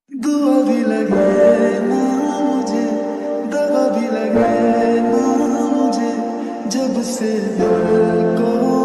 दुआ भी लगे ना मुझे, दवा भी लगे ना मुझे, जब से दिल को